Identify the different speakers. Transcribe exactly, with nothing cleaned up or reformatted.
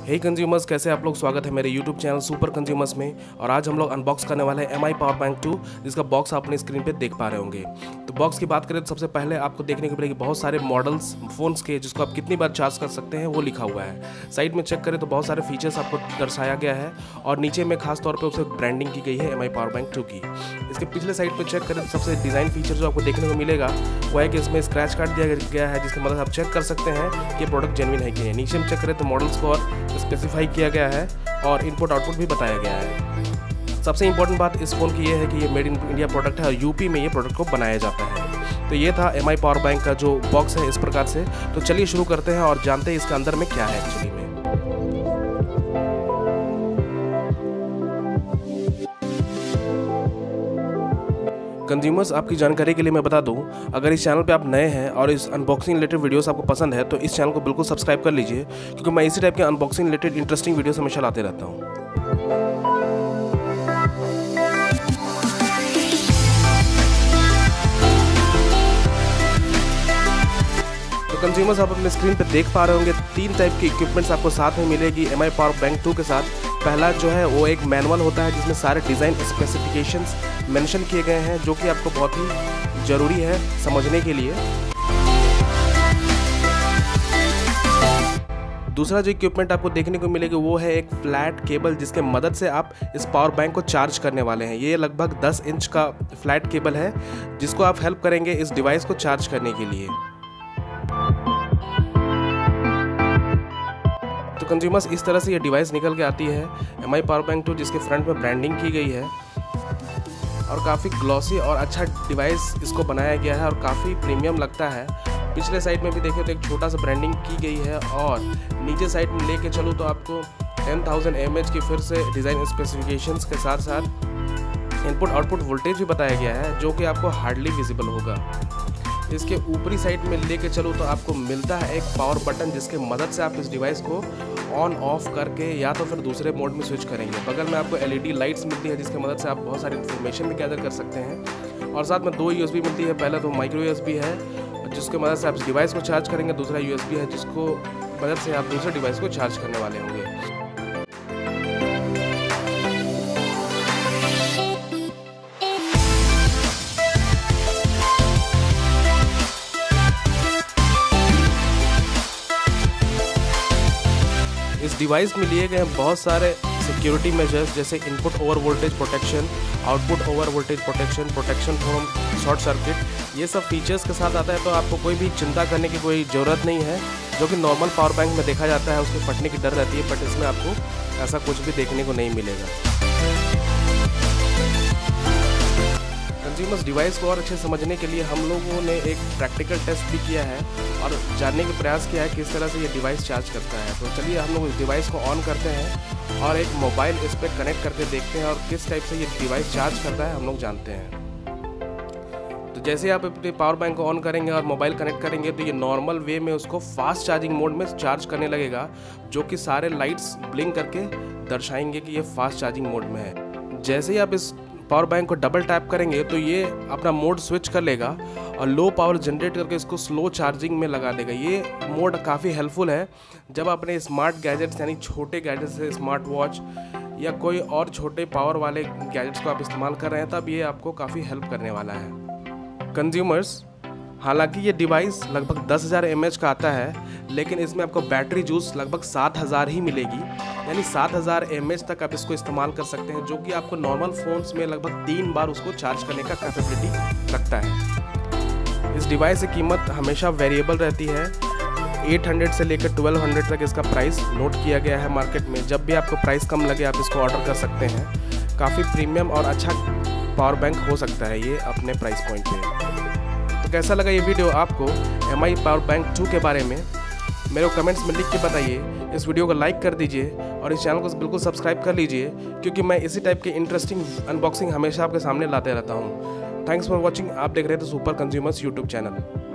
Speaker 1: हे consumers, कैसे आप लोग। स्वागत है मेरे यूट्यूब चैनल सुपर कंज्यूमर्स में। और आज हम लोग अनबॉक्स करने वाले हैं M I power bank two, जिसका बॉक्स आप अपनी स्क्रीन पे देख पा रहे होंगे। तो बॉक्स की बात करें तो सबसे पहले आपको देखने को मिलेगी बहुत सारे मॉडल्स फ़ोन्स के, जिसको आप कितनी बार चार्ज कर सकते हैं वो लिखा हुआ है। साइड में चेक करें तो बहुत सारे फीचर्स आपको दर्शाया गया है और नीचे में खास तौर पर उसे ब्रांडिंग की गई है M I power bank two की। इसके पिछले साइड पर चेक करें तो सबसे डिज़ाइन फीचर जो आपको देखने को मिलेगा वो है कि इसमें स्क्रैच कार्ड दिया गया है, जिसकी मदद आप चेक कर सकते हैं कि प्रोडक्ट जेन्युइन है कि नहीं। नीचे में चेक करें तो मॉडल्स को और स्पेसिफाई किया गया है और इनपुट आउटपुट भी बताया गया है। सबसे इंपॉर्टेंट बात इस फ़ोन की ये है कि ये मेड इन इंडिया प्रोडक्ट है और यूपी में ये प्रोडक्ट को बनाया जाता है। तो ये था एम आई पावर बैंक का जो बॉक्स है इस प्रकार से। तो चलिए शुरू करते हैं और जानते हैं इसके अंदर में क्या है एक्चुअली में। कंज्यूमर्स, आपकी जानकारी के लिए मैं बता दूं, अगर इस चैनल पे आप नए हैं और इस अनबॉक्सिंग रिलेटेड वीडियोस आपको पसंद है तो इस चैनल को बिल्कुल सब्सक्राइब कर लीजिए, क्योंकि मैं इसी टाइप के अनबॉक्सिंग रिलेटेड इंटरेस्टिंग वीडियोस हमेशा लाते रहता हूं। तो कंज्यूमर्स, आप अपने स्क्रीन पे देख पा रहे होंगे तीन टाइप की इक्विपमेंट्स आपको साथ में मिलेगी M I power bank two के साथ। पहला जो है वो एक मैनुअल होता है जिसमें सारे डिज़ाइन स्पेसिफिकेशंस मेंशन किए गए हैं, जो कि आपको बहुत ही ज़रूरी है समझने के लिए। दूसरा जो इक्विपमेंट आपको देखने को मिलेगी वो है एक फ्लैट केबल, जिसके मदद से आप इस पावर बैंक को चार्ज करने वाले हैं। ये लगभग दस इंच का फ्लैट केबल है जिसको आप हेल्प करेंगे इस डिवाइस को चार्ज करने के लिए। तो कंज्यूमर्स, इस तरह से ये डिवाइस निकल के आती है M I power bank two, जिसके फ्रंट में ब्रांडिंग की गई है और काफ़ी ग्लॉसी और अच्छा डिवाइस इसको बनाया गया है और काफ़ी प्रीमियम लगता है। पिछले साइड में भी देखिए तो एक छोटा सा ब्रांडिंग की गई है और नीचे साइड में लेके चलूँ तो आपको टेन थाउजेंड एम एच की फिर से डिज़ाइन स्पेसिफिकेशंस के साथ साथ इनपुट आउटपुट वोल्टेज भी बताया गया है, जो कि आपको हार्डली विजिबल होगा। इसके ऊपरी साइड में लेके चलूँ तो आपको मिलता है एक पावर बटन, जिसके मदद से आप इस डिवाइस को ऑन ऑफ करके या तो फिर दूसरे मोड में स्विच करेंगे। बगल में आपको एल ई डी लाइट्स मिलती है, जिसकी मदद से आप बहुत सारी इन्फॉर्मेशन भी गैदर कर सकते हैं। और साथ में दो यू एस बी मिलती है। पहला तो माइक्रो यू एस बी है जिसकी मदद से आप इस डिवाइस को चार्ज करेंगे, दूसरा यू एस बी है जिसको मदद से आप दूसरे डिवाइस को चार्ज करने वाले होंगे। इस डिवाइस में लिए गए हैं बहुत सारे सिक्योरिटी मेजर्स, जैसे input over voltage protection, output over voltage protection, protection from short circuit. ये सब फीचर्स के साथ आता है, तो आपको कोई भी चिंता करने की कोई ज़रूरत नहीं है, जो कि नॉर्मल पावर बैंक में देखा जाता है। उसके फटने की डर रहती है, बट इसमें आपको ऐसा कुछ भी देखने को नहीं मिलेगा। कंज्यूमर्स, डिवाइस को और अच्छे समझने के लिए हम लोगों ने एक प्रैक्टिकल टेस्ट भी किया है और जानने का प्रयास किया है किस तरह से ये डिवाइस चार्ज करता है। तो चलिए हम लोग इस डिवाइस को ऑन करते हैं और एक मोबाइल इस पर कनेक्ट करके देखते हैं और किस टाइप से ये डिवाइस चार्ज करता है हम लोग जानते हैं। तो जैसे आप अपने पावर बैंक को ऑन करेंगे और मोबाइल कनेक्ट करेंगे तो ये नॉर्मल वे में उसको फास्ट चार्जिंग मोड में चार्ज करने लगेगा, जो कि सारे लाइट्स ब्लिंक करके दर्शाएंगे कि ये फास्ट चार्जिंग मोड में है। जैसे ही आप इस पावर बैंक को डबल टैप करेंगे तो ये अपना मोड स्विच कर लेगा और लो पावर जनरेट करके इसको स्लो चार्जिंग में लगा देगा। ये मोड काफ़ी हेल्पफुल है जब अपने स्मार्ट गैजेट्स यानी छोटे गैजेट्स से स्मार्ट वॉच या कोई और छोटे पावर वाले गैजेट्स को आप इस्तेमाल कर रहे हैं, तब ये आपको काफ़ी हेल्प करने वाला है। कंज्यूमर्स, हालांकि ये डिवाइस लगभग दस हज़ार एम एच का आता है, लेकिन इसमें आपको बैटरी जूस लगभग सात हज़ार ही मिलेगी, यानी सात हज़ार एम एच तक आप इसको इस्तेमाल कर सकते हैं, जो कि आपको नॉर्मल फ़ोन्स में लगभग तीन बार उसको चार्ज करने का कैपेबिलिटी रखता है। इस डिवाइस की कीमत हमेशा वेरिएबल रहती है। आठ सौ से लेकर बारह सौ तक इसका प्राइस नोट किया गया है मार्केट में। जब भी आपको प्राइस कम लगे आप इसको ऑर्डर कर सकते हैं। काफ़ी प्रीमियम और अच्छा पावर बैंक हो सकता है ये अपने प्राइस पॉइंट पे। तो कैसा लगा ये वीडियो आपको M I power bank two के बारे में? मेरे को कमेंट्स में लिख के बताइए। इस वीडियो को लाइक कर दीजिए और इस चैनल को बिल्कुल सब्सक्राइब कर लीजिए, क्योंकि मैं इसी टाइप के इंटरेस्टिंग अनबॉक्सिंग हमेशा आपके सामने लाते रहता हूँ। Thanks for watching. आप देख रहे थे सुपर कंज्यूमर्स यूट्यूब चैनल।